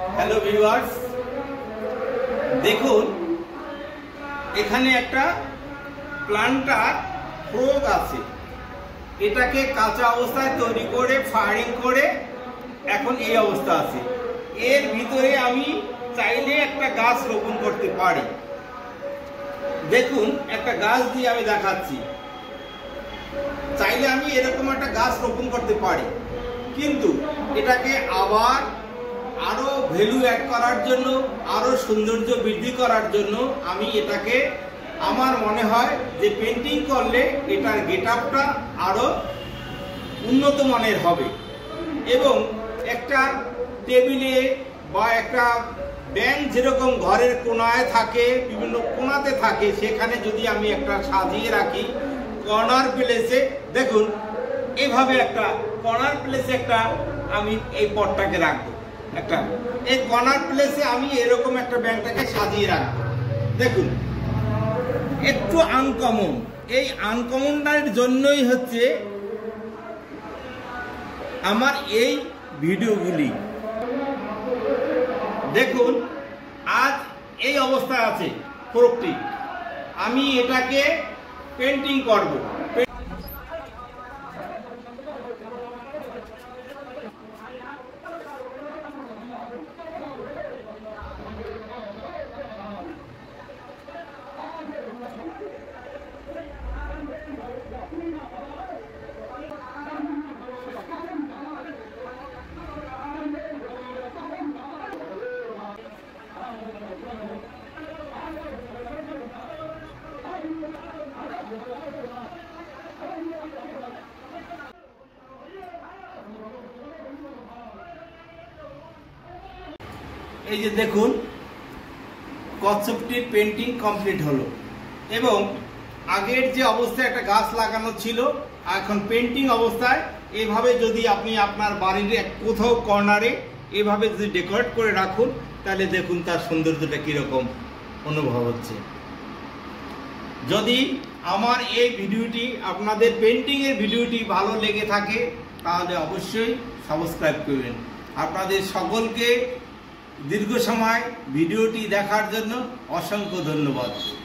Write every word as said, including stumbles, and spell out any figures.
Hello viewers, দেখুন এখানে একটা প্লান্টার ফ্রগ আছে। এটাকে কাঁচা অবস্থায় তৈরি করে ফায়ারিং করে এখন এই অবস্থা আছে। এর ভিতরে আমি চাইলে একটা গাছ রোপণ করতে পারি। দেখুন একটা গাছ দিয়ে আমি দেখাচ্ছি। চাইলে আমি এরকম একটা গাছ রোপণ করতে পারি, কিন্তু এটাকে আবার আরো ভ্যালু অ্যাড করার জন্য, আরো সৌন্দর্য বৃদ্ধি করার জন্য আমি এটাকে আমার মনে হয় যে পেন্টিং করলে এটার গেট আপটা আরো উন্নত মানের হবে এবং একটা টেবিলে বা একটা ব্যাংক যেরকম ঘরের কোনায় থাকে, বিভিন্ন কোনাতে থাকে, সেখানে যদি আমি একটা সাজিয়ে রাখি কর্নার প্লেসে, দেখুন এইভাবে একটা কর্নার প্লেসে একটা আমি এই পটটাকে রাখবো। একটা এই কর্নার প্লেসে আমি এরকম একটা ব্যাংকটাকে সাজিয়ে রাখবো। দেখুন একটু আনকমন, এই আনকমনটার জন্যই হচ্ছে আমার এই ভিডিওগুলি। দেখুন আজ এই অবস্থায় আছে ফ্রগটি, আমি এটাকে পেন্টিং করব। এই যে দেখুন কচ্ছপটির পেন্টিং কমপ্লিট হলো এবং আগের যে অবস্থায় একটা গাছ লাগানো ছিল এখন পেন্টিং অবস্থায় এভাবে যদি আপনি আপনার বাড়ির এক কোথাও কর্নারে এভাবে যদি ডেকোরেট করে রাখুন, তাহলে দেখুন তার সৌন্দর্যটা কিরকম অনুভব হচ্ছে। যদি আমার এই ভিডিওটি, আপনাদের পেন্টিংয়ের ভিডিওটি ভালো লেগে থাকে তাহলে অবশ্যই সাবস্ক্রাইব করবেন। আপনাদের সকলকে দীর্ঘ সময় ভিডিওটি দেখার জন্য অসংখ্য ধন্যবাদ।